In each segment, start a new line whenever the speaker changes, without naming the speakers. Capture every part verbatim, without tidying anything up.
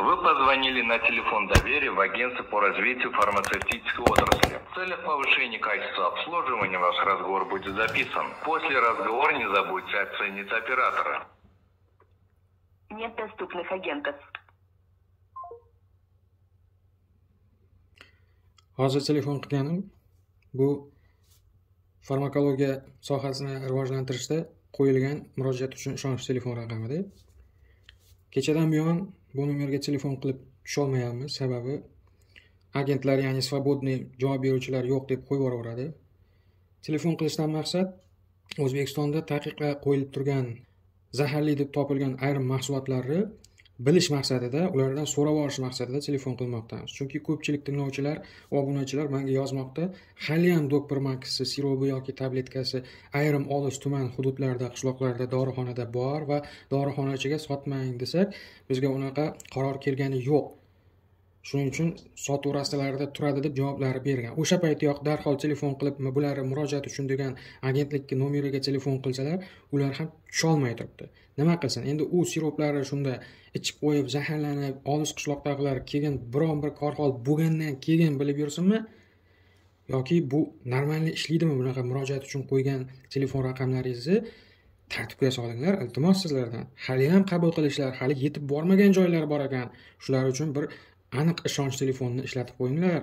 Вы позвонили на телефон доверия в агентство по развитию фармацевтической отрасли. В целях повышения качества обслуживания ваш разговор будет записан. После разговора не забудьте оценить оператора.
Нет доступных агентов.
Hozir telefon qilganim bu farmakologiya sohasini rivojlantirishda qo'yilgan murojaat uchun ishonch telefon raqamida. Kechadan buyon bu nomerga telefon qilib tusha olmayapmiz, sababi agentlar, ya'ni svobodniy javob beruvchilar yo'q deb qo'yib yuboraveradi. Telefon qilishdan maqsad O'zbekistonda taqiqqa qo'yilib turgan zaharli deb topilgan ayrim mahsulotlarni bilish maqsadida, ulardan so'rab olish maqsadida telefon qilmoqdamiz. Chunki ko'pchilik tinglovchilar va obunachilar menga yozmoqda, hali ham Doktor Max'si, sirobi yoki tabletkasi ayrim olis tuman hududlarda, qishloqlarda dorixonada bor va dorixonachiga sotmang desak, bizga unaqa qaror kelgani yo'q. Shuning uchun sotuv rastalarida turadi deb javoblari bergan. O'sha paytyoq darhol telefon qilib, bular murojaat uchun degan agentlikning nomeriga telefon qilsalar, ular ham tusha olmay turibdi. Nima qilsin? Endi u siroplari shunda ichib qo'yib, zaharlanib, olis qishloqdagilar keyin biron bir korxol bo'lgandan keyin bilib yursinmi? Yoki bu normal ishlaydimi bunaqa murojaat uchun qo'ygan telefon raqamlaringizni tartibga solinglar, iltimos sizlardan. Hali ham qabul qilishlar, hali yetib bormagan joylar bor ekan. Shular uchun bir aniq ishonch telefonni ishlatib qo'yinglar.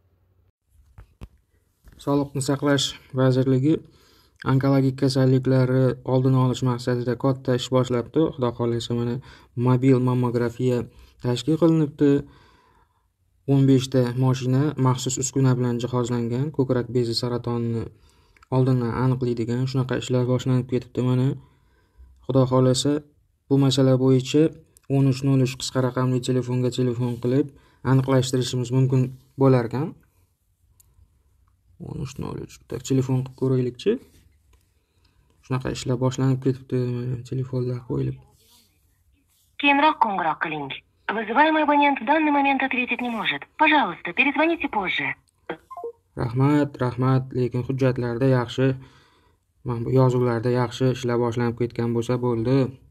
Sog'liqni saqlash vazirligi onkologik kasalliklarni oldini olish maqsadida katta ish boshlabdi. Xudo xolisa mana mobil mammografiya tashkil qilinibdi. o'n besh ta mashina maxsus uskuna bilan jihozlangan, ko'krak bezi saratonini oldindan aniqlaydigan shunaqa ishlar boshlanib ketibdi mana. Xudo xolisa bu masala bo'yicha o'n uch nol uch qisqa raqamli telefonga telefon qilib aniqlashtirishimiz mumkin bo'lar ekan. o'n uch nol uch bitta telefon qilib ko'raylikchi. Shunaqa ishlar boshlanib ketibdi, telefonlar qo'yilib.
Keyinroq qo'ng'iroq qiling. Вызываемый абонент в данный момент ответить не может. Пожалуйста, перезвоните позже.
Rahmat, rahmat, lekin hujjatlarda yaxshi, mana bu yozuvlarda yaxshi ishlar boshlanib ketgan bo'lsa bo'ldi.